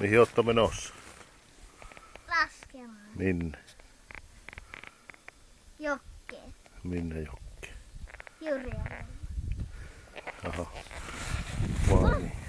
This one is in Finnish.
Mihin ootte menossa? Laskemaan. Minne? Jokkeen. Minne jokkeen? Jurjärvelle. Aha. Vai niin.